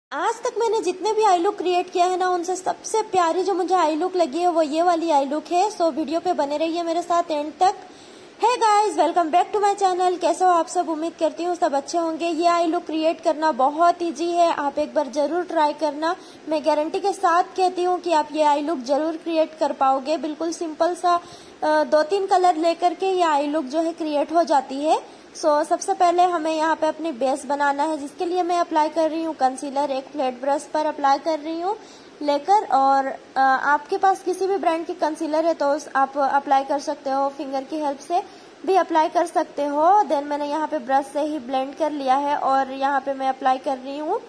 आज तक मैंने जितने भी आई लुक क्रिएट किया है ना, उनसे सबसे प्यारी जो मुझे आई लुक लगी है वो ये वाली आई लुक है। सो वीडियो पे बने रहिए मेरे साथ एंड तक। Hey guys, welcome back to my channel. कैसे हो आप सब? उम्मीद करती हूँ सब अच्छे होंगे। ये आई लुक क्रिएट करना बहुत इजी है, आप एक बार जरूर ट्राई करना। मैं गारंटी के साथ कहती हूँ कि आप ये आई लुक जरूर क्रिएट कर पाओगे। बिल्कुल सिंपल सा 2-3 कलर लेकर के ये आई लुक जो है क्रिएट हो जाती है। सबसे पहले हमें यहाँ पे अपनी बेस बनाना है, जिसके लिए मैं अप्लाई कर रही हूँ कंसीलर। एक फ्लैट ब्रश पर अप्लाई कर रही हूँ लेकर, और आपके पास किसी भी ब्रांड की कंसीलर है तो आप अप्लाई कर सकते हो, फिंगर की हेल्प से भी अप्लाई कर सकते हो। देन मैंने यहाँ पे ब्रश से ही ब्लेंड कर लिया है और यहाँ पे मैं अप्लाई कर रही हूँ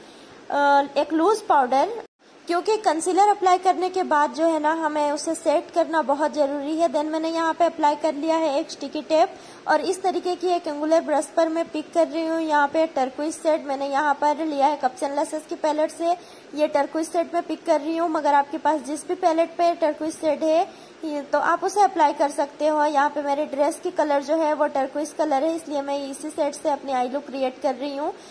एक लूज पाउडर, क्योंकि कंसीलर अप्लाई करने के बाद जो है ना हमें उसे सेट करना बहुत जरूरी है। देन मैंने यहाँ पे अप्लाई कर लिया है एक स्टिकी टेप, और इस तरीके की एक एंगुलर ब्रश पर मैं पिक कर रही हूँ यहाँ पे टर्कोइज शेड। मैंने यहाँ पर लिया है कप्स एंड लैसेस की पैलेट से ये टर्कोइज शेड में पिक कर रही हूँ। मगर आपके पास जिस भी पैलेट पे टर्कोइज शेड है तो आप उसे अप्लाई कर सकते हो। यहाँ पे मेरे ड्रेस की कलर जो है वो टर्कोइज कलर है, इसलिए मैं इसी शेड से अपनी आई लुक क्रिएट कर रही हूँ।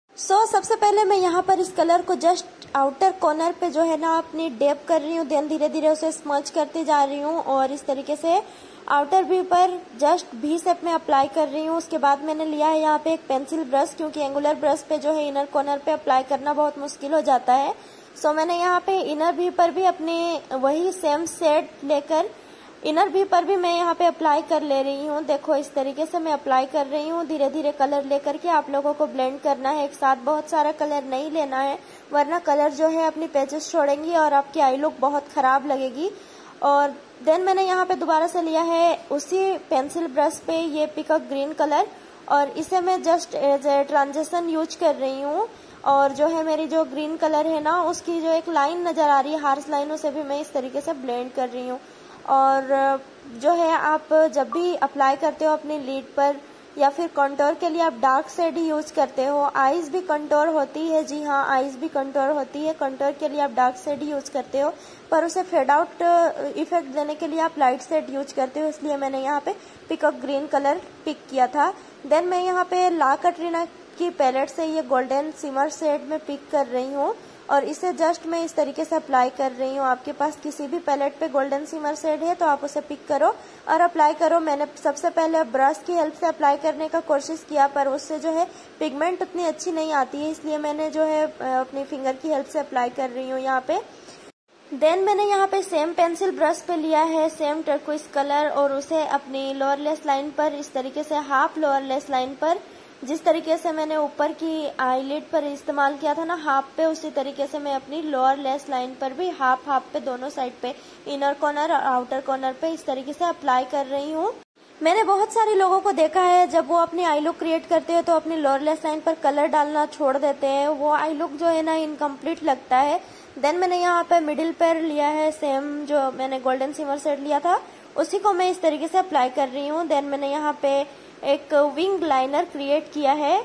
सबसे पहले मैं यहाँ पर इस कलर को जस्ट आउटर कॉर्नर पे जो है ना अपनी डैब कर रही हूँ। देन धीरे धीरे उसे स्मच करती जा रही हूँ और इस तरीके से आउटर व्यू पर जस्ट भी शेप में अप्लाई कर रही हूँ। उसके बाद मैंने लिया है यहाँ पे एक पेंसिल ब्रश, क्योंकि एंगुलर ब्रश पे जो है इनर कॉर्नर पे अप्लाई करना बहुत मुश्किल हो जाता है। मैंने यहाँ पे इनर व्यू पर भी अपने वही सेम शेड लेकर इनर व्यू पर भी मैं यहाँ पे अप्लाई कर ले रही हूँ। देखो इस तरीके से मैं अप्लाई कर रही हूँ। धीरे धीरे कलर लेकर के आप लोगों को ब्लेंड करना है, एक साथ बहुत सारा कलर नहीं लेना है, वरना कलर जो है अपनी पैचेस छोड़ेंगी और आपकी आई लुक बहुत खराब लगेगी। और देन मैंने यहाँ पे दोबारा से लिया है उसी पेंसिल ब्रश पे ये पीकॉक ग्रीन कलर, और इसे मैं just as a transition use कर रही हूँ। और जो है मेरी जो ग्रीन कलर है ना उसकी जो एक लाइन नजर आ रही है हार्श लाइन, उसे भी मैं इस तरीके से ब्लेंड कर रही हूँ। और जो है आप जब भी अप्लाई करते हो अपनी लीड पर या फिर कंटोर के लिए आप डार्क शेड ही यूज करते हो। आईज भी कंटोर होती है, जी हाँ आईज भी कंटोर होती है। कंटोर के लिए आप डार्क शेड ही यूज करते हो, पर उसे फेड आउट इफेक्ट देने के लिए आप लाइट शेड यूज करते हो, इसलिए मैंने यहाँ पे पीकॉक ग्रीन कलर पिक किया था। देन मैं यहाँ पे ला कैटरीना की पैलेट से ये गोल्डन सिमर शेड में पिक कर रही हूँ और इसे जस्ट मैं इस तरीके से अप्लाई कर रही हूँ। आपके पास किसी भी पैलेट पे गोल्डन सिमर शेड है तो आप उसे पिक करो और अप्लाई करो। मैंने सबसे पहले ब्रश की हेल्प से अप्लाई करने का कोशिश किया, पर उससे जो है पिगमेंट उतनी अच्छी नहीं आती है, इसलिए मैंने जो है अपनी फिंगर की हेल्प से अप्लाई कर रही हूँ यहाँ पे। देन मैंने यहाँ पे सेम पेंसिल ब्रश पे लिया है सेम टर्कोइज कलर, और उसे अपनी लोअर लेस लाइन पर इस तरीके से हाफ लोअर लेस लाइन पर, जिस तरीके से मैंने ऊपर की आईलिड पर इस्तेमाल किया था ना हाफ पे, उसी तरीके से मैं अपनी लोअर लेस लाइन पर भी हाफ हाफ पे दोनों साइड पे इनर कॉर्नर और आउटर कॉर्नर पे इस तरीके से अप्लाई कर रही हूँ। मैंने बहुत सारे लोगों को देखा है जब वो अपनी आई लुक क्रिएट करते हैं तो अपनी लोअर लेस लाइन पर कलर डालना छोड़ देते हैं, वो आई लुक जो है ना इनकम्प्लीट लगता है। देन मैंने यहाँ पे मिडिल पर लिया है सेम जो मैंने गोल्डन सिमर शेड लिया था, उसी को मैं इस तरीके से अप्लाई कर रही हूँ। देन मैंने यहाँ पे एक विंग लाइनर क्रिएट किया है।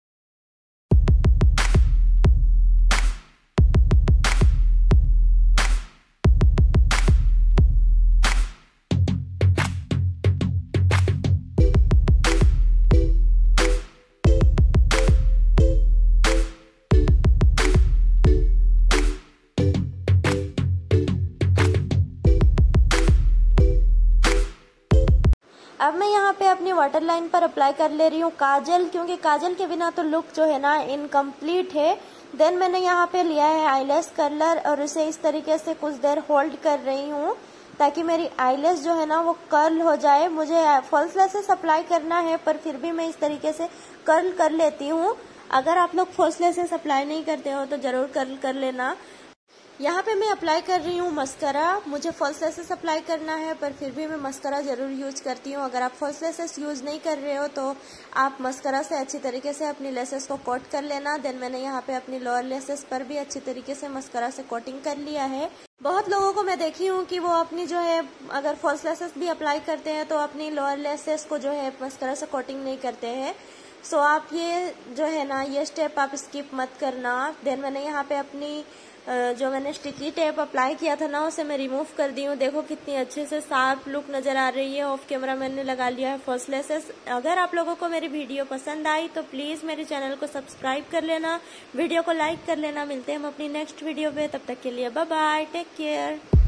अब मैं यहाँ पे अपनी वाटर लाइन पर अप्लाई कर ले रही हूँ काजल, क्योंकि काजल के बिना तो लुक जो है ना इनकम्प्लीट है। देन मैंने यहाँ पे लिया है आईलैश कर्लर और इसे इस तरीके से कुछ देर होल्ड कर रही हूँ ताकि मेरी आईलैश जो है ना वो कर्ल हो जाए। मुझे फॉल्स लैशेस अप्लाई करना है, पर फिर भी मैं इस तरीके से कर्ल कर लेती हूँ। अगर आप लोग फॉल्स लैशेस अप्लाई नहीं करते हो तो जरूर कर्ल कर लेना। यहाँ पे मैं अप्लाई कर रही हूँ मस्करा। मुझे फॉल्स लैशेस अप्लाई करना है, पर फिर भी मैं मस्करा जरूर यूज करती हूँ। अगर आप फॉल्स लैशेस यूज नहीं कर रहे हो तो आप मस्करा से अच्छी तरीके से अपनी लैशेस को कोट कर लेना। देन मैंने यहाँ पे अपनी लोअर लैशेस पर भी अच्छी तरीके से मस्करा से कोटिंग कर लिया है। बहुत लोगों को मैं देखी हूँ कि वो अपनी जो है अगर फॉल्स लैशेस भी अप्लाई करते हैं तो अपनी लोअर लैशेस को जो है मस्करा से कोटिंग नहीं करते हैं। सो आप ये जो है ना ये स्टेप आप स्किप मत करना। देन मैंने यहाँ पे अपनी जो मैंने स्टिकी टेप अप्लाई किया था ना उसे मैं रिमूव कर दी हूँ। देखो कितनी अच्छे से साफ लुक नजर आ रही है। ऑफ कैमरा मैंने लगा लिया है फर्स्ट लेसेस। अगर आप लोगों को मेरी वीडियो पसंद आई तो प्लीज मेरे चैनल को सब्सक्राइब कर लेना, वीडियो को लाइक कर लेना। मिलते हैं हम अपनी नेक्स्ट वीडियो पे, तब तक के लिए बाय बाय, टेक केयर।